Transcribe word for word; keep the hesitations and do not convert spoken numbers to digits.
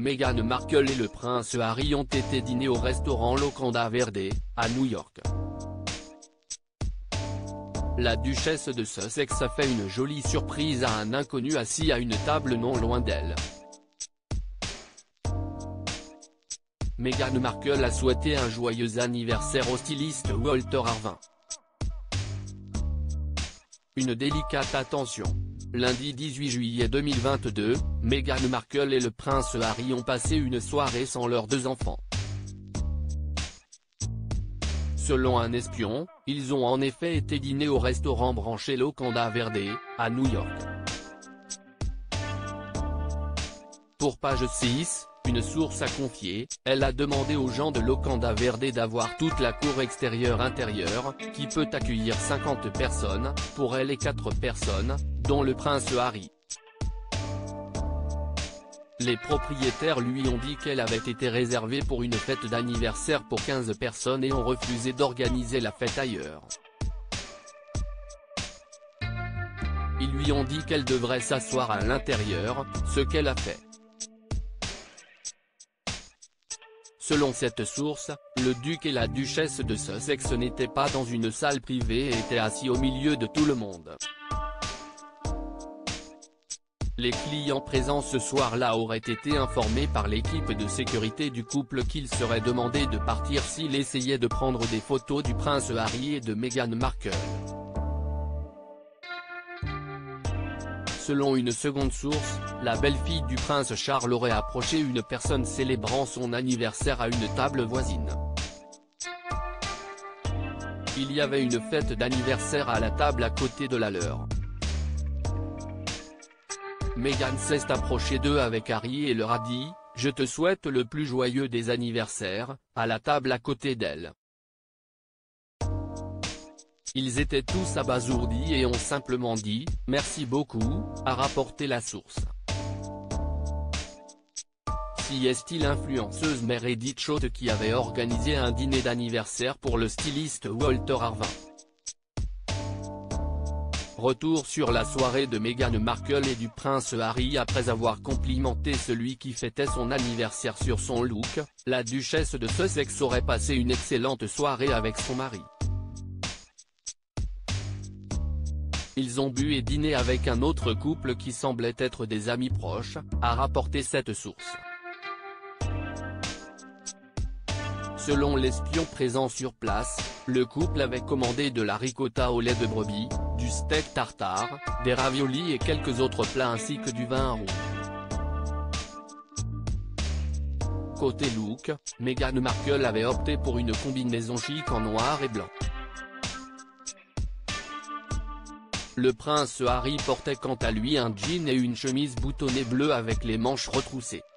Meghan Markle et le prince Harry ont été dîner au restaurant Locanda Verde, à New York. La duchesse de Sussex a fait une jolie surprise à un inconnu assis à une table non loin d'elle. Meghan Markle a souhaité un joyeux anniversaire au styliste Walter Arvin. Une délicate attention. Lundi dix-huit juillet deux mille vingt-deux, Meghan Markle et le prince Harry ont passé une soirée sans leurs deux enfants. Selon un espion, ils ont en effet été dîner au restaurant branché Locanda Verde, à New York. Pour page six, une source a confié, elle a demandé aux gens de Locanda Verde d'avoir toute la cour extérieure-intérieure, qui peut accueillir cinquante personnes, pour elle et quatre personnes, dont le prince Harry. Les propriétaires lui ont dit qu'elle avait été réservée pour une fête d'anniversaire pour quinze personnes et ont refusé d'organiser la fête ailleurs. Ils lui ont dit qu'elle devrait s'asseoir à l'intérieur, ce qu'elle a fait. Selon cette source, le duc et la duchesse de Sussex n'étaient pas dans une salle privée et étaient assis au milieu de tout le monde. Les clients présents ce soir-là auraient été informés par l'équipe de sécurité du couple qu'il serait demandé de partir s'il essayait de prendre des photos du prince Harry et de Meghan Markle. Selon une seconde source, la belle-fille du prince Charles aurait approché une personne célébrant son anniversaire à une table voisine. Il y avait une fête d'anniversaire à la table à côté de la leur. Meghan s'est approchée d'eux avec Harry et leur a dit « Je te souhaite le plus joyeux des anniversaires », à la table à côté d'elle. Ils étaient tous abasourdis et ont simplement dit « Merci beaucoup », a rapporté la source. Si est-il l'influenceuse Meredith Choate qui avait organisé un dîner d'anniversaire pour le styliste Walter Arvin. Retour sur la soirée de Meghan Markle et du prince Harry. Après avoir complimenté celui qui fêtait son anniversaire sur son look, la duchesse de Sussex aurait passé une excellente soirée avec son mari. Ils ont bu et dîné avec un autre couple qui semblait être des amis proches, a rapporté cette source. Selon l'espion présent sur place, le couple avait commandé de la ricotta au lait de brebis, du steak tartare, des raviolis et quelques autres plats ainsi que du vin rouge. Côté look, Meghan Markle avait opté pour une combinaison chic en noir et blanc. Le prince Harry portait quant à lui un jean et une chemise boutonnée bleue avec les manches retroussées.